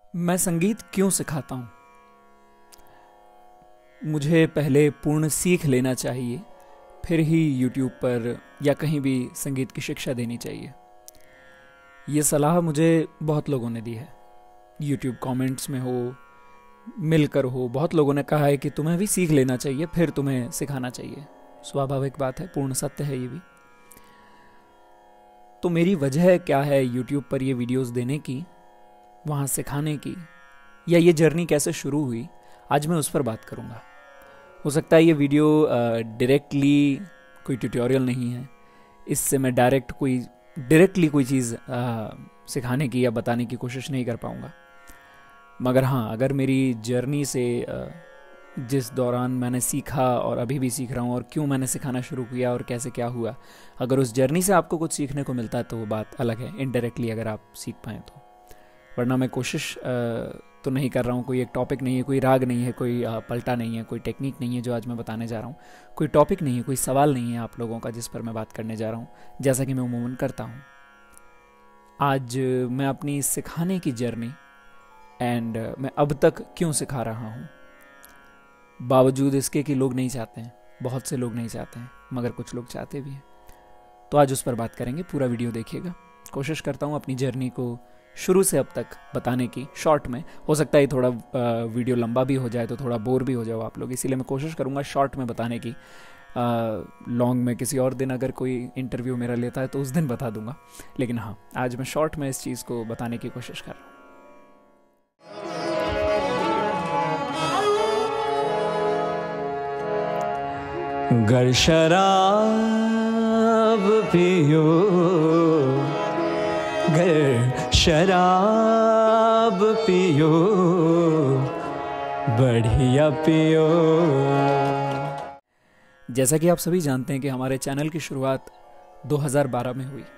मैं संगीत क्यों सिखाता हूँ? मुझे पहले पूर्ण सीख लेना चाहिए, फिर ही यूट्यूब पर या कहीं भी संगीत की शिक्षा देनी चाहिए। ये सलाह मुझे बहुत लोगों ने दी है। यूट्यूब कमेंट्स में हो, मिलकर हो, बहुत लोगों ने कहा है कि तुम्हें भी सीख लेना चाहिए, फिर तुम्हें सिखाना चाहिए। स्वाभाविक बात है, पूर्ण सत्य है ये भी। तो मेरी वजह क्या है यूट्यूब पर ये वीडियोस देने की, वहाँ सिखाने की, या ये जर्नी कैसे शुरू हुई, आज मैं उस पर बात करूँगा। हो सकता है ये वीडियो डायरेक्टली कोई ट्यूटोरियल नहीं है, इससे मैं डायरेक्टली कोई चीज़ सिखाने की या बताने की कोशिश नहीं कर पाऊँगा। मगर हाँ, अगर मेरी जर्नी से जिस दौरान मैंने सीखा और अभी भी सीख रहा हूँ और क्यों मैंने सिखाना शुरू किया और कैसे क्या हुआ, अगर उस जर्नी से आपको कुछ सीखने को मिलता है तो वो बात अलग है, इनडायरेक्टली अगर आप सीख पाएँ तो। वरना मैं कोशिश तो नहीं कर रहा हूँ, कोई एक टॉपिक नहीं है, कोई राग नहीं है, कोई पलटा नहीं है, कोई टेक्निक नहीं है जो आज मैं बताने जा रहा हूँ, कोई टॉपिक नहीं है, कोई सवाल नहीं है आप लोगों का जिस पर मैं बात करने जा रहा हूँ, जैसा कि मैं उमूमन करता हूँ। आज मैं अपनी सिखाने की जर्नी एंड मैं अब तक क्यों सिखा रहा हूँ, बावजूद इसके कि लोग नहीं चाहते हैं, बहुत से लोग नहीं चाहते हैं, मगर कुछ लोग चाहते भी हैं। तो आज उस पर बात करेंगे, पूरा वीडियो देखिएगा। कोशिश करता हूँ अपनी जर्नी को शुरू से अब तक बताने की, शॉर्ट में। हो सकता है थोड़ा वीडियो लंबा भी हो जाए तो थोड़ा बोर भी हो जाओ आप लोग, इसीलिए मैं कोशिश करूँगा शॉर्ट में बताने की। लॉन्ग में किसी और दिन अगर कोई इंटरव्यू मेरा लेता है तो उस दिन बता दूंगा, लेकिन हाँ, आज मैं शॉर्ट में इस चीज़ को बताने की कोशिश कर रहा हूँ। गर शराब पियो, गर शराब पियो, बढ़िया पियो। जैसा कि आप सभी जानते हैं कि हमारे चैनल की शुरुआत 2012 में हुई।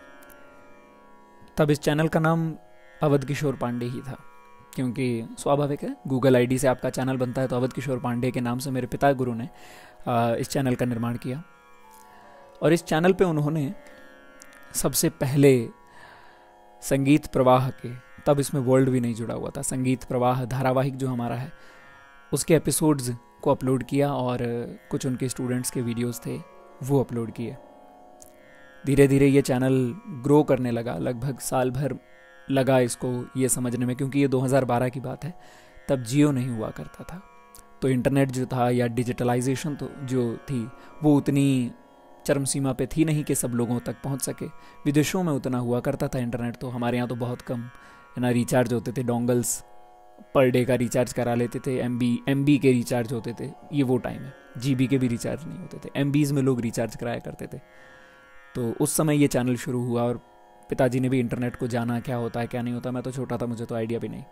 तब इस चैनल का नाम अवध किशोर पांडे ही था, क्योंकि स्वाभाविक है, गूगल आईडी से आपका चैनल बनता है, तो अवध किशोर पांडे के नाम से मेरे पिता गुरु ने इस चैनल का निर्माण किया। और इस चैनल पे उन्होंने सबसे पहले संगीत प्रवाह के, तब इसमें वर्ल्ड भी नहीं जुड़ा हुआ था, संगीत प्रवाह धारावाहिक जो हमारा है उसके एपिसोड्स को अपलोड किया और कुछ उनके स्टूडेंट्स के वीडियोस थे वो अपलोड किए। धीरे धीरे ये चैनल ग्रो करने लगा, लगभग साल भर लगा इसको ये समझने में, क्योंकि ये 2012 की बात है, तब जियो नहीं हुआ करता था। तो इंटरनेट जो था या डिजिटलाइजेशन तो जो थी वो उतनी चरम सीमा पे थी नहीं कि सब लोगों तक पहुंच सके। विदेशों में उतना हुआ करता था इंटरनेट, तो हमारे यहाँ तो बहुत कम ना रिचार्ज होते थे, डोंगल्स पर डे का रिचार्ज करा लेते थे, एमबी के रिचार्ज होते थे, ये वो टाइम है। जीबी के भी रिचार्ज नहीं होते थे, एमबीज में लोग रिचार्ज कराया करते थे। तो उस समय ये चैनल शुरू हुआ और पिताजी ने भी इंटरनेट को जाना, क्या होता है क्या नहीं होता। मैं तो छोटा था, मुझे तो आइडिया भी नहीं।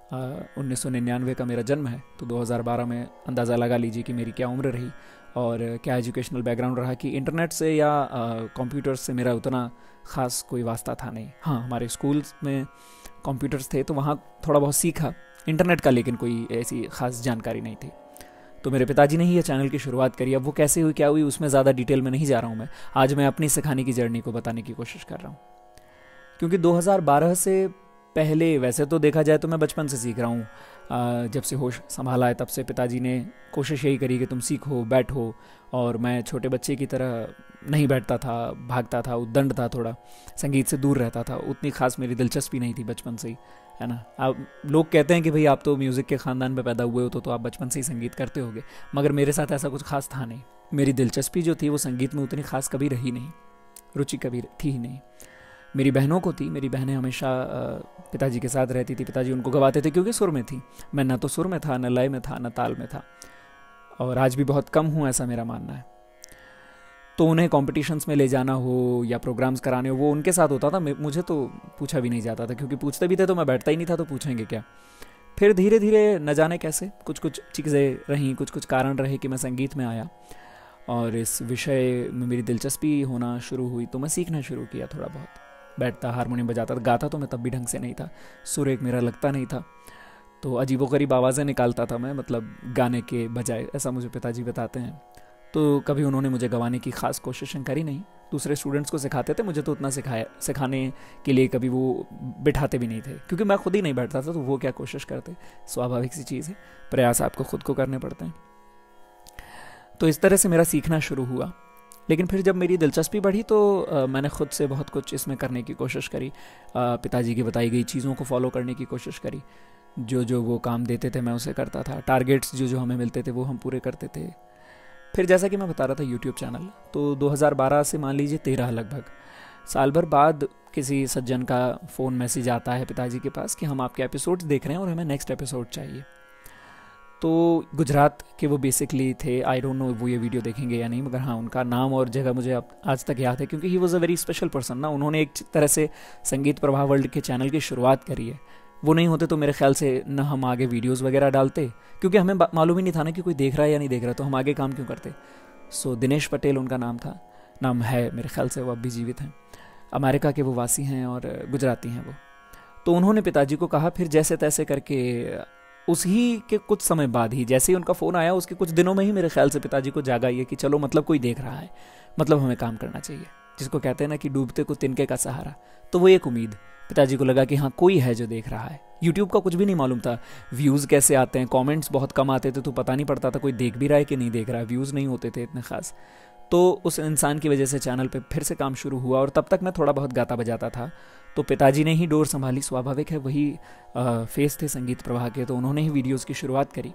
1999 का मेरा जन्म है, तो 2012 में अंदाज़ा लगा लीजिए कि मेरी क्या उम्र रही और क्या एजुकेशनल बैकग्राउंड रहा कि इंटरनेट से या कंप्यूटर्स से मेरा उतना ख़ास कोई वास्ता था नहीं। हाँ, हमारे स्कूल में कंप्यूटर्स थे तो वहाँ थोड़ा बहुत सीखा इंटरनेट का, लेकिन कोई ऐसी ख़ास जानकारी नहीं थी। तो मेरे पिताजी ने ही ये चैनल की शुरुआत करी। अब वो कैसे हुई, क्या हुई, उसमें ज़्यादा डिटेल में नहीं जा रहा हूँ मैं। आज मैं अपनी सिखाने की जर्नी को बताने की कोशिश कर रहा हूँ, क्योंकि 2012 से पहले वैसे तो देखा जाए तो मैं बचपन से सीख रहा हूँ। जब से होश संभाला है तब से पिताजी ने कोशिश यही करी कि तुम सीखो, बैठो, और मैं छोटे बच्चे की तरह नहीं बैठता था, भागता था, उद्दंड था, थोड़ा संगीत से दूर रहता था। उतनी खास मेरी दिलचस्पी नहीं थी बचपन से ही, है ना। अब लोग कहते हैं कि भाई आप तो म्यूज़िक के ख़ानदान में पैदा हुए हो तो आप बचपन से ही संगीत करते होगे, मगर मेरे साथ ऐसा कुछ खास था नहीं। मेरी दिलचस्पी जो थी वो संगीत में उतनी खास कभी रही नहीं, रुचि कभी थी ही नहीं। मेरी बहनों को थी, मेरी बहनें हमेशा पिताजी के साथ रहती थी, पिताजी उनको गवाते थे क्योंकि सुर में थी। मैं ना तो सुर में था, न लय में था, न ताल में था, और आज भी बहुत कम हूँ, ऐसा मेरा मानना है। तो उन्हें कॉम्पिटिशन्स में ले जाना हो या प्रोग्राम्स कराने हो वो उनके साथ होता था, मुझे तो पूछा भी नहीं जाता था, क्योंकि पूछते भी थे तो मैं बैठता ही नहीं था, तो पूछेंगे क्या। फिर धीरे धीरे न जाने कैसे कुछ कुछ चीज़ें रहीं, कुछ कुछ कारण रहे कि मैं संगीत में आया और इस विषय में मेरी दिलचस्पी होना शुरू हुई। तो मैं सीखना शुरू किया, थोड़ा बहुत बैठता, हारमोनियम बजाता, गाता तो मैं तब भी ढंग से नहीं था, सुर एक मेरा लगता नहीं था, तो अजीबोगरीब आवाज़ें निकालता था मैं, मतलब गाने के बजाय, ऐसा मुझे पिताजी बताते हैं। तो कभी उन्होंने मुझे गवाने की ख़ास कोशिश करी नहीं, दूसरे स्टूडेंट्स को सिखाते थे, मुझे तो उतना सिखाने के लिए कभी वो बिठाते भी नहीं थे, क्योंकि मैं खुद ही नहीं बैठता था, तो वो क्या कोशिश करते। स्वाभाविक सी चीज़ है, प्रयास आपको खुद को करने पड़ते हैं। तो इस तरह से मेरा सीखना शुरू हुआ। लेकिन फिर जब मेरी दिलचस्पी बढ़ी तो मैंने खुद से बहुत कुछ इसमें करने की कोशिश करी। पिताजी की बताई गई चीज़ों को फॉलो करने की कोशिश करी। जो वो काम देते थे मैं उसे करता था। टारगेट्स जो हमें मिलते थे वो हम पूरे करते थे। फिर जैसा कि मैं बता रहा था यूट्यूब चैनल, तो 2012 से मान लीजिए 13 लगभग साल भर बाद किसी सज्जन का फ़ोन मैसेज आता है पिताजी के पास कि हम आपके एपिसोड्स देख रहे हैं और हमें नेक्स्ट एपिसोड चाहिए। तो गुजरात के वो बेसिकली थे, आई डोंट नो वो ये वीडियो देखेंगे या नहीं, मगर हाँ उनका नाम और जगह मुझे आज तक याद है, क्योंकि he was a very special person ना। उन्होंने एक तरह से संगीत प्रवाह वर्ल्ड के चैनल की शुरुआत करी है। वो नहीं होते तो मेरे ख्याल से न हम आगे वीडियोस वगैरह डालते, क्योंकि हमें मालूम ही नहीं था ना कि कोई देख रहा है या नहीं देख रहा, तो हम आगे काम क्यों करते। सो दिनेश पटेल उनका नाम है, मेरे ख्याल से वो अब भी जीवित हैं। अमेरिका के वो वासी हैं और गुजराती हैं वो। तो उन्होंने पिताजी को कहा, फिर जैसे तैसे करके उसी के कुछ समय बाद ही, जैसे ही उनका फ़ोन आया उसके कुछ दिनों में ही मेरे ख्याल से पिताजी को जागा ये कि चलो मतलब कोई देख रहा है, मतलब हमें काम करना चाहिए, जिसको कहते हैं ना कि डूबते को तिनके का सहारा। तो वो एक उम्मीद पिताजी को लगा कि हाँ कोई है जो देख रहा है। यूट्यूब का कुछ भी नहीं मालूम था, व्यूज़ कैसे आते हैं, कमेंट्स बहुत कम आते थे, तो पता नहीं पड़ता था कोई देख भी रहा है कि नहीं देख रहा है, व्यूज़ नहीं होते थे इतने ख़ास। तो उस इंसान की वजह से चैनल पे फिर से काम शुरू हुआ, और तब तक मैं थोड़ा बहुत गाता बजाता था। तो पिताजी ने ही डोर संभाली, स्वाभाविक है, वही फेस थे संगीत प्रवाह के, तो उन्होंने ही वीडियोस की शुरुआत करी।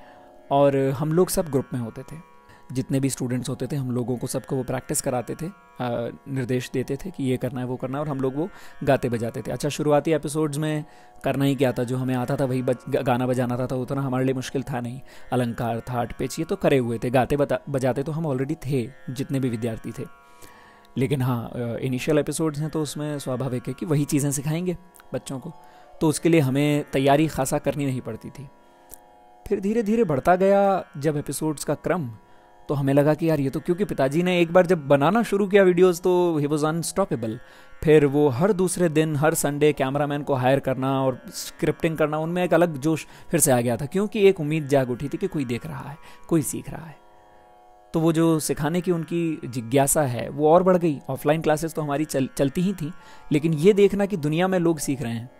और हम लोग सब ग्रुप में होते थे, जितने भी स्टूडेंट्स होते थे हम लोगों को सबको वो प्रैक्टिस कराते थे, निर्देश देते थे कि ये करना है वो करना है, और हम लोग वो गाते बजाते थे। अच्छा, शुरुआती एपिसोड्स में करना ही क्या था, जो हमें आता था वही गाना बजाना था, तो उतना हमारे लिए मुश्किल था नहीं। अलंकार था, अटपेच, ये तो करे हुए थे। गाते बजाते तो हम ऑलरेडी थे, जितने भी विद्यार्थी थे। लेकिन हाँ, इनिशियल एपिसोड्स हैं तो उसमें स्वाभाविक है कि वही चीज़ें सिखाएंगे बच्चों को, तो उसके लिए हमें तैयारी खासा करनी नहीं पड़ती थी। फिर धीरे धीरे बढ़ता गया जब एपिसोड्स का क्रम, तो हमें लगा कि यार ये तो, क्योंकि पिताजी ने एक बार जब बनाना शुरू किया वीडियोस तो ही वॉज अनस्टॉपेबल। फिर वो हर दूसरे दिन, हर संडे कैमरामैन को हायर करना और स्क्रिप्टिंग करना, उनमें एक अलग जोश फिर से आ गया था, क्योंकि एक उम्मीद जाग उठी थी कि कोई देख रहा है, कोई सीख रहा है। तो वो जो सिखाने की उनकी जिज्ञासा है वो और बढ़ गई। ऑफलाइन क्लासेस तो हमारी चलती ही थी, लेकिन ये देखना कि दुनिया में लोग सीख रहे हैं,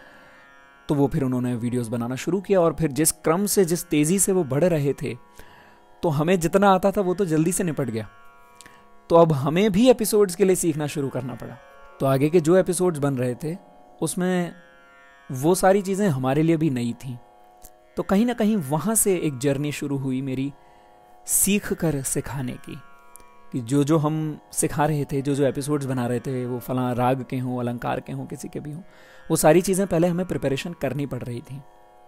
तो वो फिर उन्होंने वीडियोस बनाना शुरू किया। और फिर जिस क्रम से, जिस तेज़ी से वो बढ़ रहे थे, तो हमें जितना आता था वो तो जल्दी से निपट गया। तो अब हमें भी एपिसोड्स के लिए सीखना शुरू करना पड़ा। तो आगे के जो एपिसोड्स बन रहे थे उसमें वो सारी चीज़ें हमारे लिए भी नई थी। तो कहीं ना कहीं वहाँ से एक जर्नी शुरू हुई मेरी सीख कर सिखाने की, कि जो हम सिखा रहे थे, जो एपिसोड्स बना रहे थे, वो फलां राग के हों, अलंकार के हों, किसी के भी हों, वो सारी चीज़ें पहले हमें प्रिपरेशन करनी पड़ रही थी।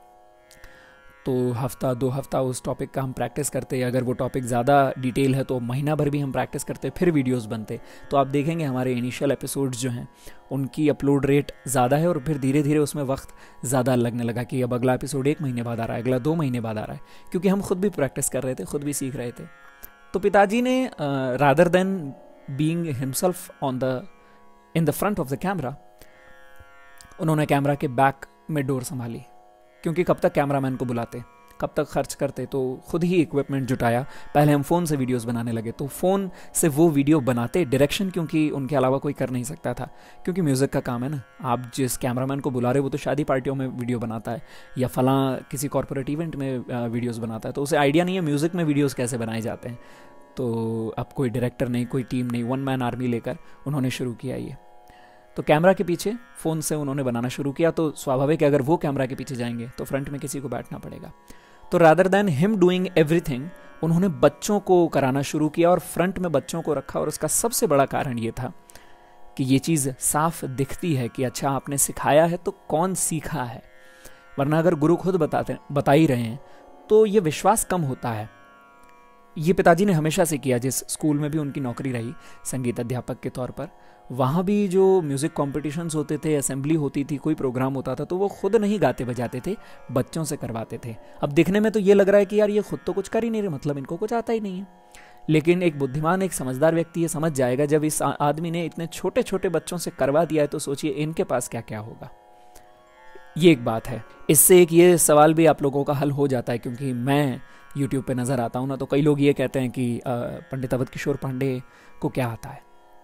तो हफ्ता 2 हफ्ता उस टॉपिक का हम प्रैक्टिस करते, अगर वो टॉपिक ज़्यादा डिटेल है तो महीना भर भी हम प्रैक्टिस करते, फिर वीडियोस बनते। तो आप देखेंगे हमारे इनिशियल एपिसोड्स जो हैं उनकी अपलोड रेट ज़्यादा है, और फिर धीरे धीरे उसमें वक्त ज़्यादा लगने लगा कि अब अगला एपिसोड 1 महीने बाद आ रहा है, अगला 2 महीने बाद आ रहा है, क्योंकि हम खुद भी प्रैक्टिस कर रहे थे, खुद भी सीख रहे थे। तो पिताजी ने rather than being himself in the front of the camera, उन्होंने कैमरा के बैक में डोर संभाली, क्योंकि कब तक कैमरामैन को बुलाते, कब तक खर्च करते, तो खुद ही इक्विपमेंट जुटाया। पहले हम फ़ोन से वीडियोस बनाने लगे, तो फ़ोन से वो वीडियो बनाते, डायरेक्शन क्योंकि उनके अलावा कोई कर नहीं सकता था, क्योंकि म्यूज़िक का काम है ना। आप जिस कैमरामैन को बुला रहे हो वो तो शादी पार्टियों में वीडियो बनाता है, या फलां किसी कॉर्पोरेट इवेंट में वीडियोज़ बनाता है, तो उसे आइडिया नहीं है म्यूज़िक में वीडियोज़ कैसे बनाए जाते हैं। तो अब कोई डायरेक्टर नहीं, कोई टीम नहीं, 1 मैन आर्मी लेकर उन्होंने शुरू किया ये। तो कैमरा के पीछे फ़ोन से उन्होंने बनाना शुरू किया, तो स्वाभाविक है अगर वो कैमरा के पीछे जाएंगे तो फ्रंट में किसी को बैठना पड़ेगा। तो rather than him doing everything, उन्होंने बच्चों को कराना शुरू किया और फ्रंट में बच्चों को रखा। और उसका सबसे बड़ा कारण ये था कि ये चीज़ साफ दिखती है कि अच्छा आपने सिखाया है तो कौन सीखा है, वरना अगर गुरु खुद बता ही रहे हैं तो ये विश्वास कम होता है। ये पिताजी ने हमेशा से किया। जिस स्कूल में भी उनकी नौकरी रही संगीत अध्यापक के तौर पर, वहाँ भी जो म्यूज़िक कॉम्पिटिशन्स होते थे, असेंबली होती थी, कोई प्रोग्राम होता था, तो वो खुद नहीं गाते बजाते थे, बच्चों से करवाते थे। अब देखने में तो ये लग रहा है कि यार ये खुद तो कुछ कर ही नहीं रहे, मतलब इनको कुछ आता ही नहीं है। लेकिन एक बुद्धिमान, एक समझदार व्यक्ति ये समझ जाएगा, जब इस आदमी ने इतने छोटे छोटे बच्चों से करवा दिया है तो सोचिए इनके पास क्या क्या होगा। ये एक बात है। इससे एक ये सवाल भी आप लोगों का हल हो जाता है, क्योंकि मैं यूट्यूब पे नज़र आता हूँ ना, तो कई लोग ये कहते हैं कि पंडित अवध किशोर पांडे को क्या आता है,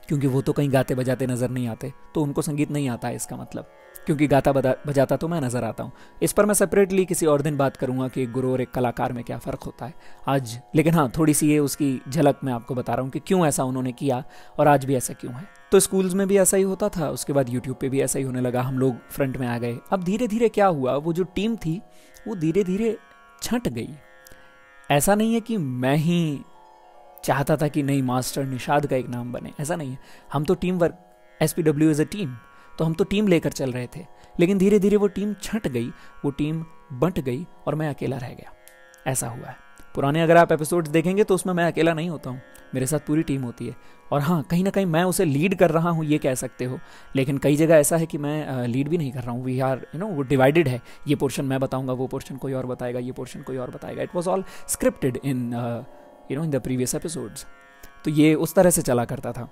क्योंकि वो तो कहीं गाते बजाते नज़र नहीं आते, तो उनको संगीत नहीं आता है इसका मतलब, क्योंकि गाता बजाता तो मैं नज़र आता हूँ। इस पर मैं सेपरेटली किसी और दिन बात करूँगा कि एक गुरु और एक कलाकार में क्या फ़र्क होता है आज। लेकिन हाँ, थोड़ी सी ये उसकी झलक मैं आपको बता रहा हूँ कि क्यों ऐसा उन्होंने किया और आज भी ऐसा क्यों है। तो स्कूल्स में भी ऐसा ही होता था, उसके बाद यूट्यूब पे भी ऐसा ही होने लगा, हम लोग फ्रंट में आ गए। अब धीरे धीरे क्या हुआ, वो जो टीम थी वो धीरे धीरे छंट गई। ऐसा नहीं है कि मैं ही चाहता था कि नहीं मास्टर निषाद का एक नाम बने, ऐसा नहीं है। हम तो team work, SPW is a team, तो हम तो टीम लेकर चल रहे थे। लेकिन धीरे धीरे वो टीम छंट गई, वो टीम बंट गई और मैं अकेला रह गया। ऐसा हुआ है। पुराने अगर आप एपिसोड्स देखेंगे तो उसमें मैं अकेला नहीं होता हूँ, मेरे साथ पूरी टीम होती है। और हाँ, कहीं ना कहीं मैं उसे लीड कर रहा हूँ, ये कह सकते हो। लेकिन कई जगह ऐसा है कि मैं लीड भी नहीं कर रहा हूँ। वी आर वो डिवाइडेड है। ये पोर्शन मैं बताऊँगा, वो पोर्शन कोई और बताएगा, ये पोर्शन कोई और बताएगा। It was all scripted in in the previous episodes. तो ये उस तरह से चला करता था।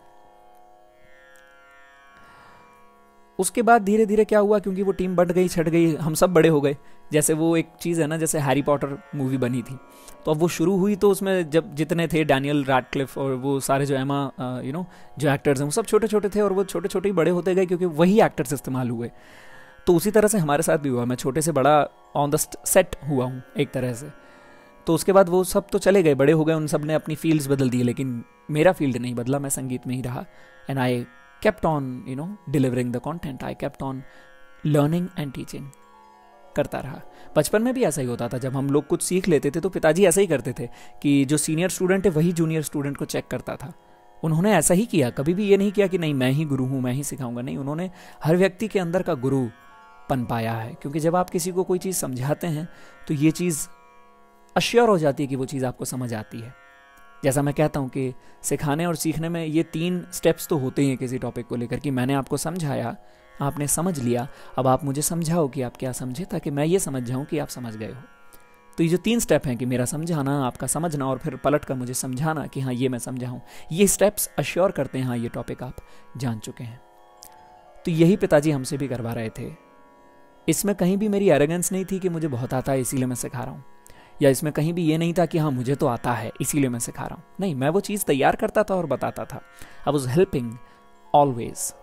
उसके बाद धीरे धीरे क्या हुआ, क्योंकि वो टीम बढ़ गई, छट गई, हम सब बड़े हो गए। जैसे वो एक चीज़ है ना, जैसे हैरी पॉटर मूवी बनी थी, तो अब वो शुरू हुई तो उसमें जब जितने थे डैनियल रैडक्लिफ और वो सारे जो एमा जो एक्टर्स हैं वो सब छोटे छोटे थे, और वो छोटे छोटे ही बड़े होते गए क्योंकि वही एक्टर्स इस्तेमाल हुए। तो उसी तरह से हमारे साथ भी हुआ। मैं छोटे से बड़ा ऑन द सेट हुआ हूँ एक तरह से। तो उसके बाद वो सब तो चले गए, बड़े हो गए, उन सब ने अपनी फील्ड्स बदल दिए, लेकिन मेरा फील्ड नहीं बदला, मैं संगीत में ही रहा। And I kept on delivering the content, I kept on learning and teaching, करता रहा। बचपन में भी ऐसा ही होता था, जब हम लोग कुछ सीख लेते थे तो पिताजी ऐसा ही करते थे कि जो सीनियर स्टूडेंट है वही जूनियर स्टूडेंट को चेक करता था। उन्होंने ऐसा ही किया, कभी भी ये नहीं किया कि नहीं मैं ही गुरु हूँ, मैं ही सिखाऊंगा। नहीं, उन्होंने हर व्यक्ति के अंदर का गुरु पन पाया है। क्योंकि जब आप किसी को कोई चीज़ समझाते हैं तो ये चीज़ अश्योर हो जाती है कि वो चीज़ आपको समझ आती है। जैसा मैं कहता हूँ कि सिखाने और सीखने में ये 3 स्टेप्स तो होते हैं किसी टॉपिक को लेकर, कि मैंने आपको समझाया, आपने समझ लिया, अब आप मुझे समझाओ कि आप क्या समझे, ताकि मैं ये समझ जाऊँ कि आप समझ गए हो। तो ये जो 3 स्टेप हैं कि मेरा समझाना, आपका समझना और फिर पलट कर मुझे समझाना कि हाँ ये मैं समझा हूँ, ये स्टेप्स अश्योर करते हैं हाँ ये टॉपिक आप जान चुके हैं। तो यही पिताजी हमसे भी करवा रहे थे। इसमें कहीं भी मेरी एरोगेंस नहीं थी कि मुझे बहुत आता है इसीलिए मैं सिखा रहा हूँ, या इसमें कहीं भी ये नहीं था कि हाँ मुझे तो आता है इसीलिए मैं सिखा रहा हूँ। नहीं, मैं वो चीज़ तैयार करता था और बताता था। I was helping always.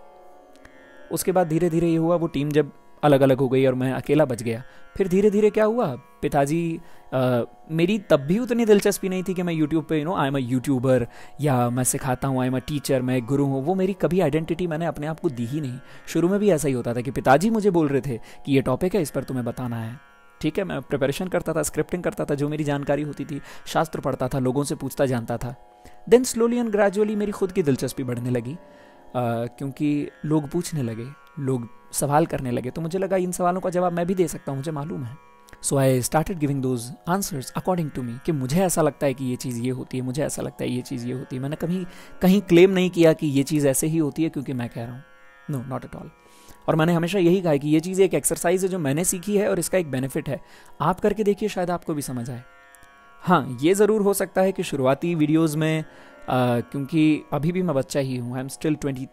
उसके बाद धीरे धीरे ये हुआ, वो टीम जब अलग अलग हो गई और मैं अकेला बच गया, फिर धीरे धीरे क्या हुआ, पिताजी मेरी तब भी उतनी दिलचस्पी नहीं थी कि मैं यूट्यूब पे आई एम अ यूट्यूबर या मैं सिखाता हूँ, आई एम अ टीचर, मैं एक गुरु हूँ। वो मेरी कभी आइडेंटिटी मैंने अपने आप को दी ही नहीं। शुरू में भी ऐसा ही होता था कि पिताजी मुझे बोल रहे थे कि ये टॉपिक है, इस पर तुम्हें बताना है। ठीक है, मैं प्रिपरेशन करता था, स्क्रिप्टिंग करता था, जो मेरी जानकारी होती थी, शास्त्र पढ़ता था, लोगों से पूछता जानता था। देन स्लोली एंड ग्रेजुअली मेरी खुद की दिलचस्पी बढ़ने लगी, क्योंकि लोग पूछने लगे, लोग सवाल करने लगे, तो मुझे लगा इन सवालों का जवाब मैं भी दे सकता हूँ, मुझे मालूम है। So I started giving those answers according to me, कि मुझे ऐसा लगता है कि ये चीज़ ये होती है, मुझे ऐसा लगता है ये चीज़ ये होती है। मैंने कभी कहीं क्लेम नहीं किया कि ये चीज़ ऐसे ही होती है क्योंकि मैं कह रहा हूँ, नो, नॉट एट ऑल। और मैंने हमेशा यही कहा है कि ये चीज़ एक एक्सरसाइज है जो मैंने सीखी है और इसका एक बेनिफिट है, आप करके देखिए, शायद आपको भी समझ आए। हाँ, ये ज़रूर हो सकता है कि शुरुआती वीडियोज़ में क्योंकि अभी भी मैं बच्चा ही हूँ, आई एम स्टिल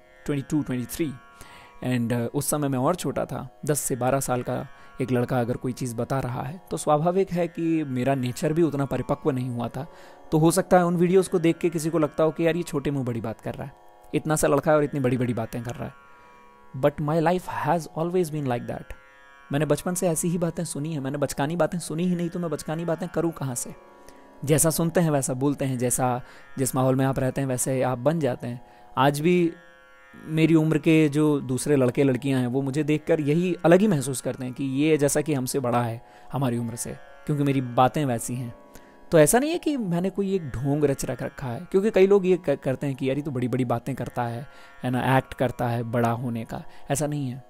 22-23 एंड उस समय मैं और छोटा था, 10 से 12 साल का एक लड़का अगर कोई चीज़ बता रहा है तो स्वाभाविक है कि मेरा नेचर भी उतना परिपक्व नहीं हुआ था। तो हो सकता है उन वीडियोज़ को देख के किसी को लगता हो कि यार ये छोटे मुँह बड़ी बात कर रहा है, इतना सा लड़का है और इतनी बड़ी बड़ी बातें कर रहा है। But my life has always been like that. मैंने बचपन से ऐसी ही बातें सुनी हैं, मैंने बचकानी बातें सुनी ही नहीं, तो मैं बचकानी बातें करूँ कहाँ से। जैसा सुनते हैं वैसा बोलते हैं, जैसा जिस माहौल में आप रहते हैं वैसे आप बन जाते हैं। आज भी मेरी उम्र के जो दूसरे लड़के लड़कियां हैं वो मुझे देखकर यही अलग ही महसूस करते हैं कि ये जैसा कि हमसे बड़ा है हमारी उम्र से, क्योंकि मेरी बातें वैसी हैं। तो ऐसा नहीं है कि मैंने कोई एक ढोंग रच रखा है, क्योंकि कई लोग ये करते हैं कि यार ये तो बड़ी बड़ी बातें करता है ना, एक्ट करता है बड़ा होने का। ऐसा नहीं है,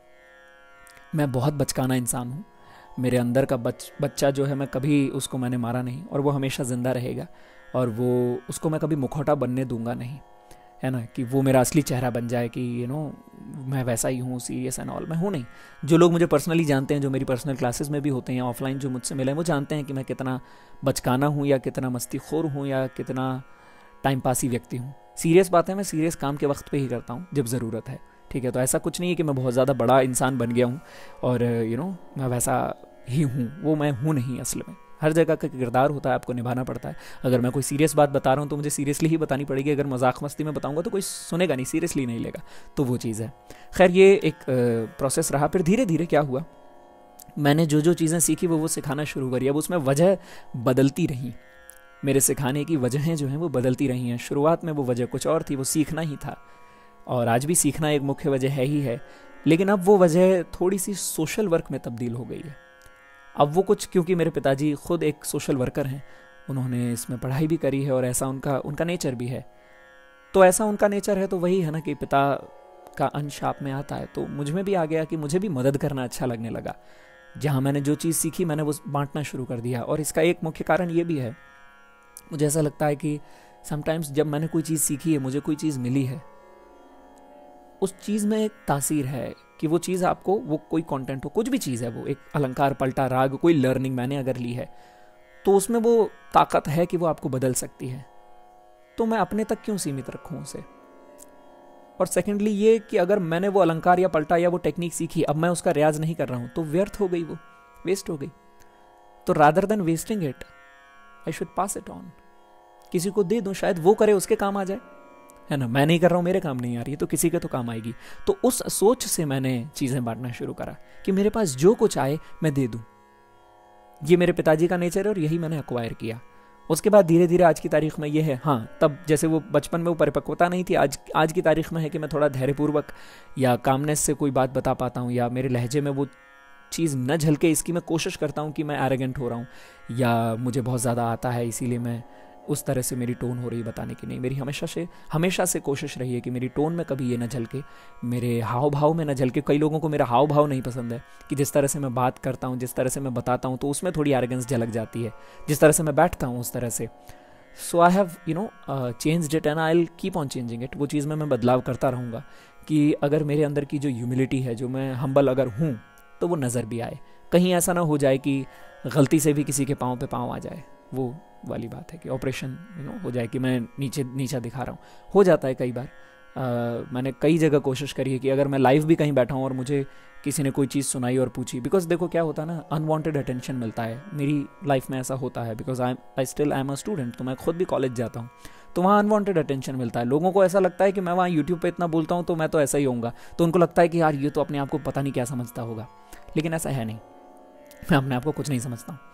मैं बहुत बचकाना इंसान हूँ। मेरे अंदर का बच्चा जो है, मैं कभी उसको मैंने मारा नहीं और वो हमेशा ज़िंदा रहेगा, और वो उसको मैं कभी मुखौटा बनने दूंगा नहीं, है ना, कि वो मेरा असली चेहरा बन जाए कि मैं वैसा ही हूँ, सीरियस एंड ऑल। मैं हूँ नहीं। जो लोग मुझे पर्सनली जानते हैं, जो मेरी पर्सनल क्लासेस में भी होते हैं, ऑफलाइन जो मुझसे मिले हैं, वो जानते हैं कि मैं कितना बचकाना हूँ या कितना मस्तीखोर हूँ या कितना टाइम पासी व्यक्ति हूँ। सीरियस बातें मैं सीरियस काम के वक्त पे ही करता हूँ जब ज़रूरत है। ठीक है, तो ऐसा कुछ नहीं है कि मैं बहुत ज़्यादा बड़ा इंसान बन गया हूँ और मैं वैसा ही हूँ, वो मैं हूँ नहीं असल में। हर जगह का किरदार होता है, आपको निभाना पड़ता है। अगर मैं कोई सीरियस बात बता रहा हूँ तो मुझे सीरियसली ही बतानी पड़ेगी, अगर मजाक मस्ती में बताऊंगा तो कोई सुनेगा नहीं, सीरियसली नहीं लेगा। तो वो चीज़ है। खैर ये एक प्रोसेस रहा। फिर धीरे धीरे क्या हुआ, मैंने जो जो चीज़ें सीखी वो सिखाना शुरू करी। अब उसमें वजह बदलती रही, मेरे सिखाने की वजहें जो हैं वो बदलती रही हैं। शुरुआत में वो वजह कुछ और थी, वो सीखना ही था, और आज भी सीखना एक मुख्य वजह है ही है। लेकिन अब वो वजह थोड़ी सी सोशल वर्क में तब्दील हो गई है। अब वो कुछ, क्योंकि मेरे पिताजी खुद एक सोशल वर्कर हैं, उन्होंने इसमें पढ़ाई भी करी है और ऐसा उनका नेचर भी है। तो ऐसा उनका नेचर है तो वही है ना कि पिता का अंश आप में आता है। तो मुझ में भी आ गया कि मुझे भी मदद करना अच्छा लगने लगा। जहाँ मैंने जो चीज़ सीखी मैंने वो बांटना शुरू कर दिया। और इसका एक मुख्य कारण ये भी है, मुझे ऐसा लगता है कि समटाइम्स जब मैंने कोई चीज़ सीखी है, मुझे कोई चीज़ मिली है, उस चीज़ में एक तासीर है कि वो चीज़ आपको, वो कोई कंटेंट हो, कुछ भी चीज़ है, वो एक अलंकार, पलटा, राग, कोई लर्निंग मैंने अगर ली है तो उसमें वो ताकत है कि वो आपको बदल सकती है। तो मैं अपने तक क्यों सीमित रखूं उसे। और सेकेंडली ये कि अगर मैंने वो अलंकार या पलटा या वो टेक्निक सीखी, अब मैं उसका रियाज नहीं कर रहा हूं तो व्यर्थ हो गई, वो वेस्ट हो गई। तो rather than wasting it, I should pass it on, किसी को दे दूं, शायद वो करे, उसके काम आ जाए, है ना। मैं नहीं कर रहा हूं, मेरे काम नहीं आ रही है, तो किसी के तो काम आएगी। तो उस सोच से मैंने चीजें बांटना शुरू करा कि मेरे पास जो कुछ आए मैं दे दूं। ये मेरे पिताजी का नेचर है और यही मैंने एक्वायर किया। उसके बाद धीरे धीरे आज की तारीख में ये है, हाँ तब जैसे वो बचपन में वो परिपक्वता नहीं थी, आज की तारीख में है कि मैं थोड़ा धैर्यपूर्वक या कामनेस से कोई बात बता पाता हूँ, या मेरे लहजे में वो चीज़ न झलके इसकी मैं कोशिश करता हूँ कि मैं एरोगेंट हो रहा हूँ या मुझे बहुत ज़्यादा आता है इसीलिए मैं उस तरह से मेरी टोन हो रही है बताने की। नहीं, मेरी हमेशा से कोशिश रही है कि मेरी टोन में कभी ये ना झलके, मेरे हाव भाव में ना झलके। कई लोगों को मेरा हाव भाव नहीं पसंद है कि जिस तरह से मैं बात करता हूँ, जिस तरह से मैं बताता हूँ, तो उसमें थोड़ी एरोगेंस झलक जाती है। जिस तरह से मैं बैठता हूँ उस तरह से। So I have changed it and I will keep on changing it. वो चीज़ में मैं बदलाव करता रहूँगा कि अगर मेरे अंदर की जो ह्यूमिलिटी है, जो मैं हम्बल अगर हूँ, तो वो नज़र भी आए। कहीं ऐसा ना हो जाए कि गलती से भी किसी के पाँव पे पाँव आ जाए, वो वाली बात है कि ऑपरेशन हो जाए कि मैं नीचा दिखा रहा हूँ। हो जाता है कई बार। मैंने कई जगह कोशिश करी है कि अगर मैं लाइव भी कहीं बैठा हूँ और मुझे किसी ने कोई चीज़ सुनाई और पूछी, बिकॉज देखो क्या होता है ना, अनवांटेड अटेंशन मिलता है। मेरी लाइफ में ऐसा होता है because I still am a student, तो मैं खुद भी कॉलेज जाता हूँ, तो वहाँ अनवांटेड अटेंशन मिलता है। लोगों को ऐसा लगता है कि मैं वहाँ यूट्यूब पे इतना बोलता हूँ तो मैं तो ऐसा ही होऊंगा, तो उनको लगता है कि यार ये तो अपने आप को पता नहीं क्या समझता होगा। लेकिन ऐसा है नहीं, मैं अपने आप को कुछ नहीं समझता हूँ।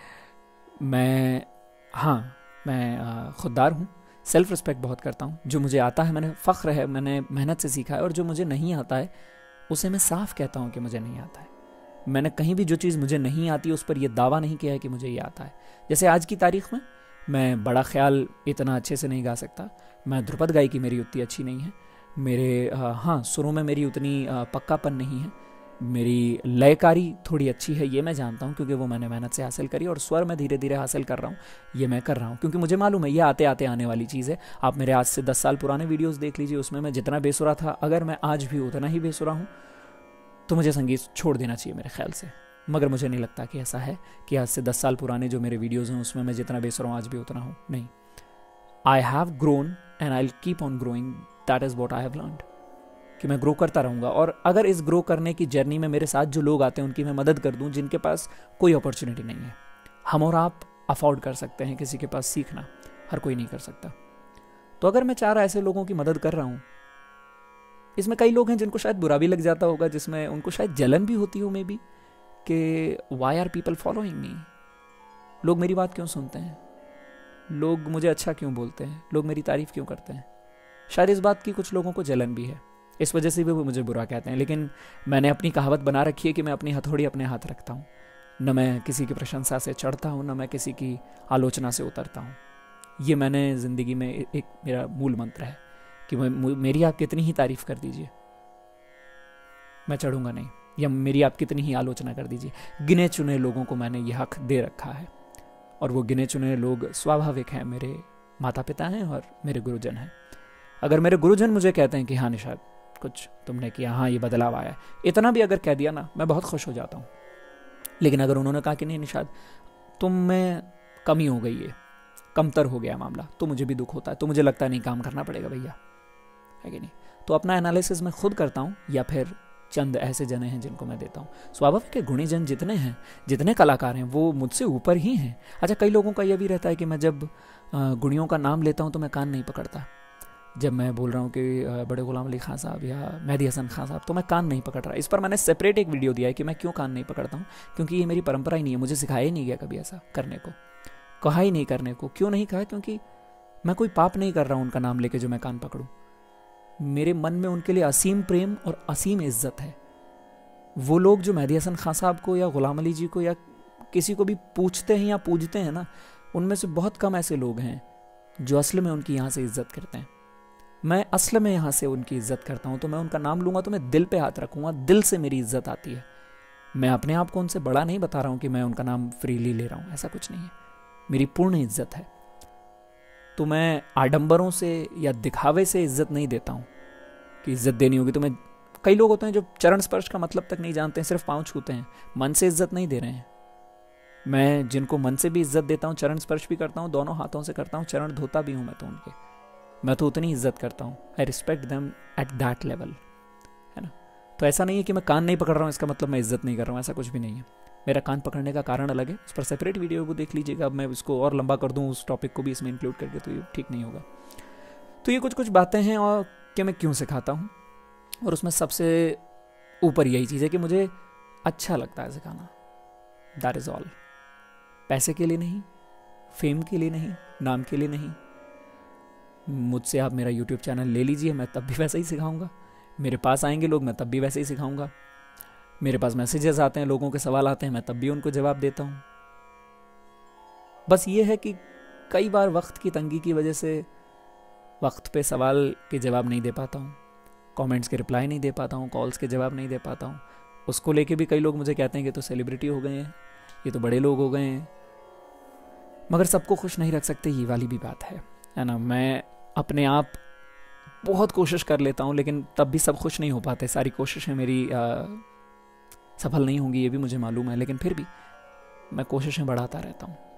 मैं खुददार हूँ, सेल्फ रिस्पेक्ट बहुत करता हूँ। जो मुझे आता है मैंने फ़ख्र है, मैंने मेहनत से सीखा है, और जो मुझे नहीं आता है उसे मैं साफ कहता हूँ कि मुझे नहीं आता है। मैंने कहीं भी जो चीज़ मुझे नहीं आती उस पर यह दावा नहीं किया है कि मुझे ये आता है। जैसे आज की तारीख में मैं बड़ा ख्याल इतना अच्छे से नहीं गा सकता, मैं ध्रुपद गायकी मेरी उतनी अच्छी नहीं है, मेरे सुरों में मेरी उतनी पक्कापन नहीं है, मेरी लयकारी थोड़ी अच्छी है, ये मैं जानता हूँ क्योंकि वो मैंने मेहनत से हासिल करी, और स्वर मैं धीरे धीरे हासिल कर रहा हूँ, ये मैं कर रहा हूँ क्योंकि मुझे मालूम है ये आते आते आने वाली चीज़ है। आप मेरे आज से 10 साल पुराने वीडियोस देख लीजिए, उसमें मैं जितना बेसुरा था, अगर मैं आज भी उतना ही बेसुरा हूँ तो मुझे संगीत छोड़ देना चाहिए मेरे ख्याल से। मगर मुझे नहीं लगता कि ऐसा है कि आज से 10 साल पुराने जो मेरे वीडियोज़ हैं उसमें मैं जितना बेसुरा हूँ आज भी उतना हूँ, नहीं। I have grown and I will keep on growing, that is what I have learned, कि मैं ग्रो करता रहूँगा। और अगर इस ग्रो करने की जर्नी में मेरे साथ जो लोग आते हैं उनकी मैं मदद कर दूँ, जिनके पास कोई अपॉर्चुनिटी नहीं है। हम और आप अफोर्ड कर सकते हैं किसी के पास सीखना, हर कोई नहीं कर सकता। तो अगर मैं 4 ऐसे लोगों की मदद कर रहा हूँ, इसमें कई लोग हैं जिनको शायद बुरा भी लग जाता होगा, जिसमें उनको शायद जलन भी होती हो मे बी कि why are people following me, लोग मेरी बात क्यों सुनते हैं, लोग मुझे अच्छा क्यों बोलते हैं, लोग मेरी तारीफ क्यों करते हैं। शायद इस बात की कुछ लोगों को जलन भी है, इस वजह से भी वो मुझे बुरा कहते हैं। लेकिन मैंने अपनी कहावत बना रखी है कि मैं अपनी हथौड़ी अपने हाथ रखता हूँ, न मैं किसी की प्रशंसा से चढ़ता हूँ, न मैं किसी की आलोचना से उतरता हूँ। ये मैंने ज़िंदगी में एक मेरा मूल मंत्र है कि मेरी आप कितनी ही तारीफ कर दीजिए मैं चढ़ूंगा नहीं, या मेरी आप कितनी ही आलोचना कर दीजिए। गिने चुने लोगों को मैंने यह हक दे रखा है, और वो गिने चुने लोग स्वाभाविक हैं, मेरे माता पिता हैं और मेरे गुरुजन हैं। अगर मेरे गुरुजन मुझे कहते हैं कि हाँ निशाद कुछ तुमने किया, हाँ ये बदलाव आया है, इतना भी अगर कह दिया ना, मैं बहुत खुश हो जाता हूँ। लेकिन अगर उन्होंने कहा कि नहीं निशाद तुम में कमी हो गई है, कमतर हो गया मामला, तो मुझे भी दुख होता है, तो मुझे लगता है नहीं काम करना पड़ेगा भैया, है कि नहीं। तो अपना एनालिसिस मैं खुद करता हूँ, या फिर चंद ऐसे जने हैं जिनको मैं देता हूँ। स्वाभाविक है, गुणी जन जितने हैं, जितने कलाकार हैं, वो मुझसे ऊपर ही हैं। अच्छा, कई लोगों का यह भी रहता है कि मैं जब गुणियों का नाम लेता हूँ तो मैं कान नहीं पकड़ता। जब मैं बोल रहा हूँ कि बड़े गुलाम अली खान साहब या मेहदी हसन खान साहब, तो मैं कान नहीं पकड़ रहा। इस पर मैंने सेपरेट एक वीडियो दिया है कि मैं क्यों कान नहीं पकड़ता हूँ, क्योंकि ये मेरी परंपरा ही नहीं है, मुझे सिखाया ही नहीं गया कभी ऐसा करने को, कहा ही नहीं करने को। क्यों नहीं कहा? क्योंकि मैं कोई पाप नहीं कर रहा हूँ उनका नाम लेके जो मैं कान पकड़ूं। मेरे मन में उनके लिए असीम प्रेम और असीम इज्जत है। वो लोग जो मेहदी हसन खान साहब को या गुलाम अली जी को या किसी को भी पूछते हैं या पूजते हैं ना, उनमें से बहुत कम ऐसे लोग हैं जो असल में उनकी यहाँ से इज्जत करते हैं। मैं असल में यहाँ से उनकी इज्जत करता हूँ, तो मैं उनका नाम लूंगा तो मैं दिल पे हाथ रखूंगा, दिल से मेरी इज्जत आती है। मैं अपने आप को उनसे बड़ा नहीं बता रहा हूँ कि मैं उनका नाम फ्रीली ले रहा हूँ, ऐसा कुछ नहीं है। मेरी पूर्ण इज्जत है। तो मैं आडंबरों से या दिखावे से इज्जत नहीं देता हूँ कि इज्जत देनी होगी तो मैं, कई लोग होते हैं जो चरण स्पर्श का मतलब तक नहीं जानते हैं, सिर्फ पाँव छूते हैं, मन से इज्जत नहीं दे रहे हैं। मैं जिनको मन से भी इज्जत देता हूँ, चरण स्पर्श भी करता हूँ, दोनों हाथों से करता हूँ, चरण धोता भी हूँ मैं तो उनके, मैं तो उतनी इज्जत करता हूँ। I respect them at that level, है ना। तो ऐसा नहीं है कि मैं कान नहीं पकड़ रहा हूँ इसका मतलब मैं इज्जत नहीं कर रहा हूँ, ऐसा कुछ भी नहीं है। मेरा कान पकड़ने का कारण अलग है, उस पर सेपरेट वीडियो को देख लीजिएगा। अब मैं इसको और लंबा कर दूँ उस टॉपिक को भी इसमें इंक्लूड करके, तो ये ठीक नहीं होगा। तो ये कुछ बातें हैं और कि मैं क्यों सिखाता हूँ, और उसमें सबसे ऊपर यही चीज़ है कि मुझे अच्छा लगता है सिखाना। That is all. पैसे के लिए नहीं, फेम के लिए नहीं, नाम के लिए नहीं। मुझसे आप मेरा यूट्यूब चैनल ले लीजिए, मैं तब भी वैसे ही सिखाऊंगा। मेरे पास आएंगे लोग, मैं तब भी वैसे ही सिखाऊंगा। मेरे पास मैसेजेस आते हैं, लोगों के सवाल आते हैं, मैं तब भी उनको जवाब देता हूँ। बस ये है कि कई बार वक्त की तंगी की वजह से वक्त पे सवाल के जवाब नहीं दे पाता हूँ, कमेंट्स के रिप्लाई नहीं दे पाता हूँ, कॉल्स के जवाब नहीं दे पाता हूँ। उसको लेके भी कई लोग मुझे कहते हैं कि तो सेलिब्रिटी हो गए हैं, ये तो बड़े लोग हो गए हैं। मगर सबको खुश नहीं रख सकते, ये वाली भी बात है ना। मैं अपने आप बहुत कोशिश कर लेता हूँ, लेकिन तब भी सब खुश नहीं हो पाते। सारी कोशिशें मेरी सफल नहीं होंगी, ये भी मुझे मालूम है, लेकिन फिर भी मैं कोशिशें बढ़ाता रहता हूँ।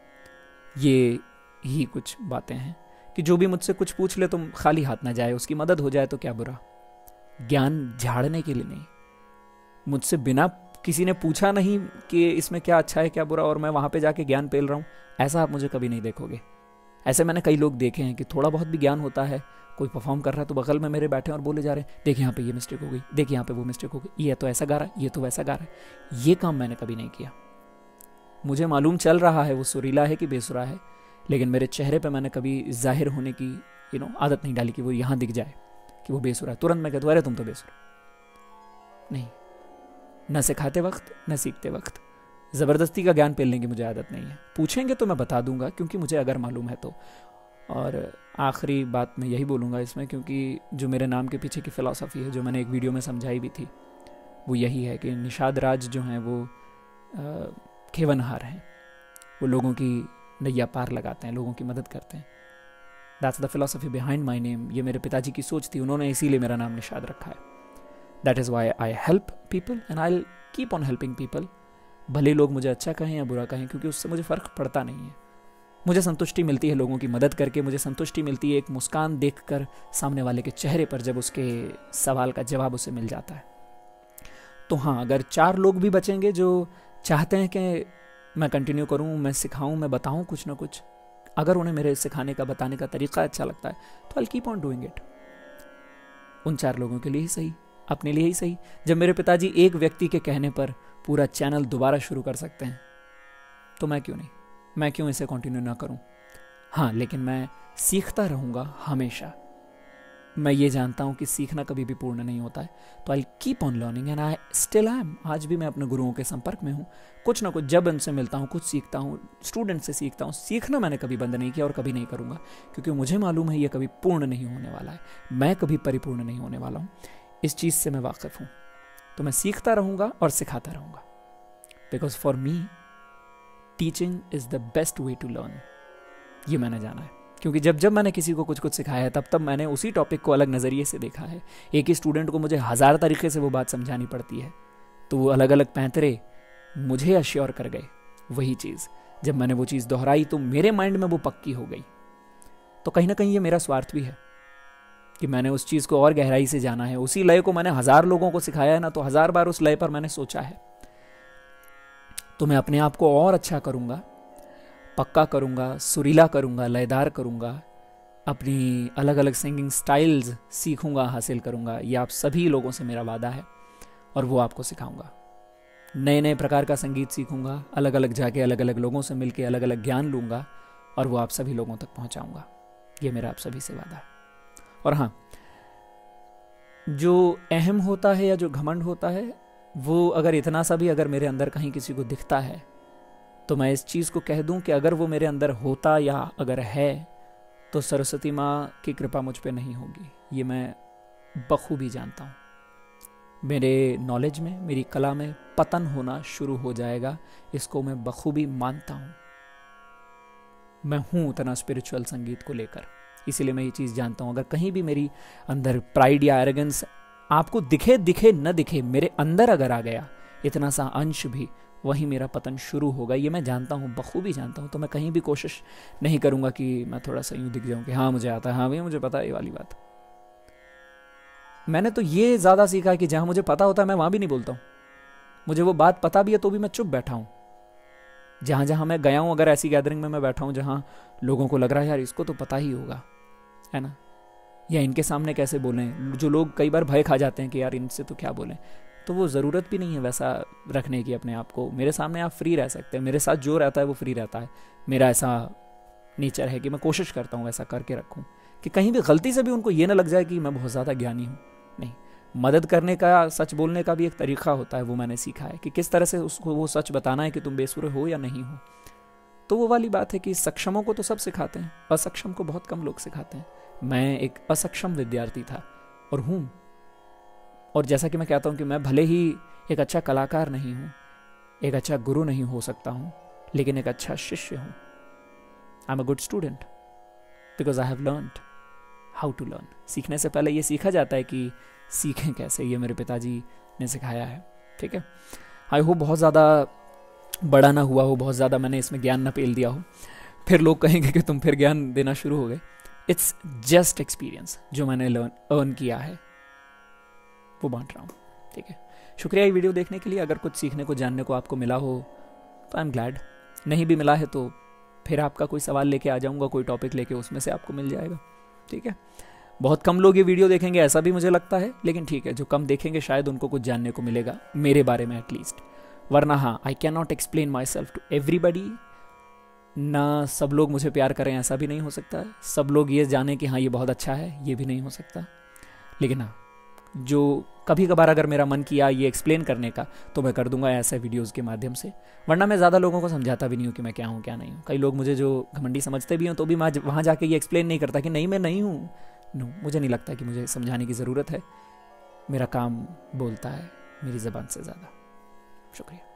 ये ही कुछ बातें हैं कि जो भी मुझसे कुछ पूछ ले तो खाली हाथ ना जाए, उसकी मदद हो जाए तो क्या बुरा। ज्ञान झाड़ने के लिए नहीं, मुझसे बिना किसी ने पूछा नहीं कि इसमें क्या अच्छा है क्या बुरा और मैं वहाँ पे जाके ज्ञान पेल रहा हूँ, ऐसा आप मुझे कभी नहीं देखोगे। ऐसे मैंने कई लोग देखे हैं कि थोड़ा बहुत भी ज्ञान होता है, कोई परफॉर्म कर रहा है तो बगल में मेरे बैठे और बोले जा रहे हैं, देख यहाँ पे ये मिस्टेक हो गई, देख यहाँ पे वो मिस्टेक हो गई, ये तो ऐसा गा रहा है, ये तो वैसा गा रहा है। ये काम मैंने कभी नहीं किया। मुझे मालूम चल रहा है वो सुरीला है कि बेसुरा है, लेकिन मेरे चेहरे पे मैंने कभी जाहिर होने की आदत नहीं डाली कि वो यहाँ दिख जाए कि वो बेसुरा है। तुरंत मैं कहता हूँ अरे तुम तो बेसुरा नहीं। न सिखाते वक्त न सीखते वक्त ज़बरदस्ती का ज्ञान पेलने की मुझे आदत नहीं है। पूछेंगे तो मैं बता दूंगा, क्योंकि मुझे अगर मालूम है तो। और आखिरी बात मैं यही बोलूँगा इसमें, क्योंकि जो मेरे नाम के पीछे की फ़िलॉसफ़ी है, जो मैंने एक वीडियो में समझाई भी थी, वो यही है कि निषाद राज जो हैं वो खेवनहार हैं। वो लोगों की नैया पार लगाते हैं, लोगों की मदद करते हैं। That's the philosophy behind my name. ये मेरे पिताजी की सोच थी, उन्होंने इसीलिए मेरा नाम निषाद रखा है। That is why I help people and I will keep on helping people. भले लोग मुझे अच्छा कहें या बुरा कहें, क्योंकि उससे मुझे फ़र्क पड़ता नहीं है। मुझे संतुष्टि मिलती है लोगों की मदद करके, मुझे संतुष्टि मिलती है एक मुस्कान देखकर सामने वाले के चेहरे पर, जब उसके सवाल का जवाब उसे मिल जाता है। तो हाँ, अगर 4 लोग भी बचेंगे जो चाहते हैं कि मैं कंटिन्यू करूँ, मैं सिखाऊँ, मैं बताऊँ कुछ ना कुछ, अगर उन्हें मेरे सिखाने का बताने का तरीका अच्छा लगता है तो I keep on doing it. उन 4 लोगों के लिए ही सही, अपने लिए ही सही। जब मेरे पिताजी एक व्यक्ति के कहने पर पूरा चैनल दोबारा शुरू कर सकते हैं तो मैं क्यों नहीं, मैं क्यों इसे कंटिन्यू ना करूं। हाँ, लेकिन मैं सीखता रहूंगा हमेशा। मैं ये जानता हूं कि सीखना कभी भी पूर्ण नहीं होता है, तो I keep on learning and I still I am. आज भी मैं अपने गुरुओं के संपर्क में हूँ, कुछ ना कुछ जब उनसे मिलता हूँ कुछ सीखता हूँ, स्टूडेंट से सीखता हूँ। सीखना मैंने कभी बंद नहीं किया और कभी नहीं करूँगा, क्योंकि मुझे मालूम है ये कभी पूर्ण नहीं होने वाला है। मैं कभी परिपूर्ण नहीं होने वाला हूँ, इस चीज़ से मैं वाकिफ़ हूँ। तो मैं सीखता रहूँगा और सिखाता रहूँगा, because for me teaching is the best way to learn. ये मैंने जाना है, क्योंकि जब जब मैंने किसी को कुछ कुछ सिखाया है, तब तब मैंने उसी टॉपिक को अलग नज़रिए से देखा है। एक ही स्टूडेंट को मुझे 1000 तरीके से वो बात समझानी पड़ती है, तो वो अलग अलग पैंतरे मुझे अश्योर कर गए। वही चीज़ जब मैंने वो चीज़ दोहराई तो मेरे माइंड में वो पक्की हो गई। तो कहीं ना कहीं ये मेरा स्वार्थ भी है कि मैंने उस चीज़ को और गहराई से जाना है। उसी लय को मैंने 1000 लोगों को सिखाया है ना, तो 1000 बार उस लय पर मैंने सोचा है। तो मैं अपने आप को और अच्छा करूँगा, पक्का करूँगा, सुरीला करूँगा, लयदार करूँगा, अपनी अलग अलग सिंगिंग स्टाइल्स सीखूँगा, हासिल करूँगा। ये आप सभी लोगों से मेरा वादा है और वो आपको सिखाऊँगा। नए नए प्रकार का संगीत सीखूँगा, अलग अलग जाके अलग अलग लोगों से मिलके अलग अलग ज्ञान लूँगा और वो आप सभी लोगों तक पहुँचाऊँगा। ये मेरा आप सभी से वादा है। और हाँ, जो अहम होता है या जो घमंड होता है, वो अगर इतना सा भी अगर मेरे अंदर कहीं किसी को दिखता है, तो मैं इस चीज़ को कह दूं कि अगर वो मेरे अंदर होता या अगर है, तो सरस्वती माँ की कृपा मुझ पे नहीं होगी। ये मैं बखूबी जानता हूँ। मेरे नॉलेज में, मेरी कला में पतन होना शुरू हो जाएगा। इसको मैं बखूबी मानता हूँ। मैं हूँ उतना स्पिरिचुअल संगीत को लेकर, इसीलिए मैं ये चीज़ जानता हूँ। अगर कहीं भी मेरी अंदर प्राइड या एरोगेंस आपको दिखे न दिखे, मेरे अंदर अगर आ गया इतना सा अंश भी, वहीं मेरा पतन शुरू होगा। ये मैं जानता हूँ, बखूबी जानता हूँ। तो मैं कहीं भी कोशिश नहीं करूँगा कि मैं थोड़ा सा यूँ दिख जाऊँ कि हाँ मुझे आता है, हाँ भैया मुझे पता है, ये वाली बात। मैंने तो ये ज़्यादा सीखा कि जहाँ मुझे पता होता है मैं वहाँ भी नहीं बोलता हूँ। मुझे वो बात पता भी है तो भी मैं चुप बैठा हूँ। जहाँ जहाँ मैं गया हूँ, अगर ऐसी गैदरिंग में मैं बैठा हूँ जहाँ लोगों को लग रहा है यार इसको तो पता ही होगा, है ना, या इनके सामने कैसे बोलें, जो लोग कई बार भय खा जाते हैं कि यार इनसे तो क्या बोलें, तो वो ज़रूरत भी नहीं है वैसा रखने की अपने आप को। मेरे सामने आप फ्री रह सकते हैं, मेरे साथ जो रहता है वो फ्री रहता है। मेरा ऐसा नेचर है कि मैं कोशिश करता हूँ वैसा करके रखूँ कि कहीं भी गलती से भी उनको ये ना लग जाए कि मैं बहुत ज़्यादा ज्ञानी हूँ। नहीं, मदद करने का, सच बोलने का भी एक तरीका होता है, वो मैंने सीखा है कि किस तरह से उसको वो सच बताना है कि तुम बेसुरे हो या नहीं हो। तो वो वाली बात है कि सक्षमों को तो सब सिखाते हैं, असक्षम को बहुत कम लोग सिखाते हैं। मैं एक असक्षम विद्यार्थी था और हूँ। और जैसा कि मैं कहता हूँ कि मैं भले ही एक अच्छा कलाकार नहीं हूँ, एक अच्छा गुरु नहीं हो सकता हूँ, लेकिन एक अच्छा शिष्य हूँ। I am a good student because I have learned how to learn. सीखने से पहले ये सीखा जाता है कि सीखें कैसे, ये मेरे पिताजी ने सिखाया है। ठीक है, आई होप बहुत ज़्यादा बड़ा ना हुआ हो, बहुत ज़्यादा मैंने इसमें ज्ञान ना पेल दिया हो, फिर लोग कहेंगे कि तुम फिर ज्ञान देना शुरू हो गए। इट्स जस्ट एक्सपीरियंस जो मैंने अर्न किया है वो बांट रहा हूँ। ठीक है, शुक्रिया ये वीडियो देखने के लिए। अगर कुछ सीखने को, जानने को आपको मिला हो तो आई एम ग्लैड। नहीं भी मिला है तो फिर आपका कोई सवाल लेके आ जाऊँगा, कोई टॉपिक लेके, उसमें से आपको मिल जाएगा। ठीक है, बहुत कम लोग ये वीडियो देखेंगे ऐसा भी मुझे लगता है, लेकिन ठीक है, जो कम देखेंगे शायद उनको कुछ जानने को मिलेगा मेरे बारे में एटलीस्ट। वरना हाँ, I can not explain myself to everybody. ना सब लोग मुझे प्यार करें ऐसा भी नहीं हो सकता है, सब लोग ये जाने कि हाँ ये बहुत अच्छा है ये भी नहीं हो सकता। लेकिन हाँ, जो कभी कभार अगर मेरा मन किया ये एक्सप्लेन करने का तो मैं कर दूंगा ऐसे वीडियोज़ के माध्यम से। वरना मैं ज़्यादा लोगों को समझाता भी नहीं हूँ कि मैं क्या हूँ क्या नहीं हूँ। कई लोग मुझे जो घमंडी समझते भी हों तो भी मैं वहाँ जाके ये एक्सप्लेन नहीं करता कि नहीं मैं नहीं हूँ। नो, मुझे नहीं लगता कि मुझे समझाने की ज़रूरत है। मेरा काम बोलता है मेरी ज़बान से ज़्यादा। शुक्रिया।